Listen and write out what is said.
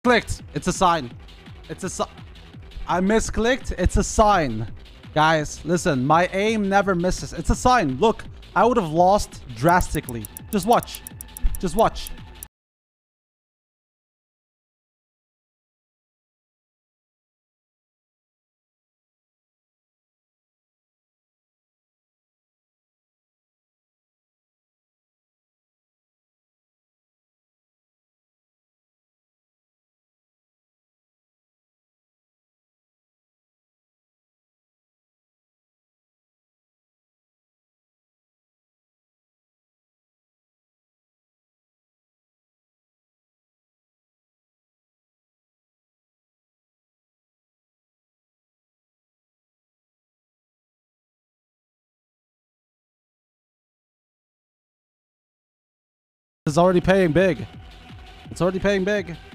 Clicked. It's a sign. It's a sign. I misclicked. It's a sign. Guys, listen. My aim never misses. It's a sign. Look, I would have lost drastically. Just watch. Just watch. It's already paying big. It's already paying big.